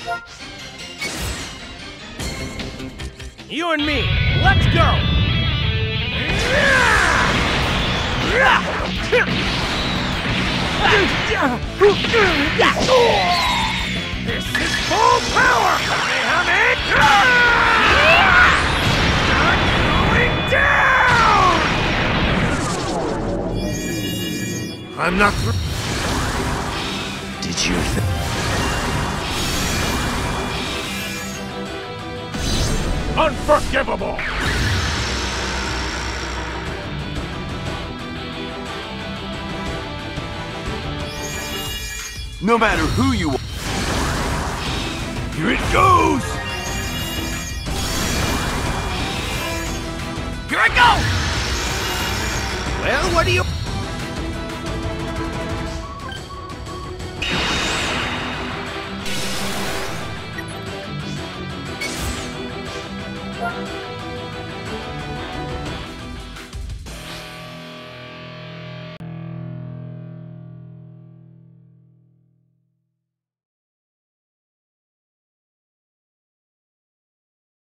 You and me, let's go! This is full power! Not going down! I'm not through. Did you Unforgivable! No matter who you are. Here it goes! Here I go! Well, what do you...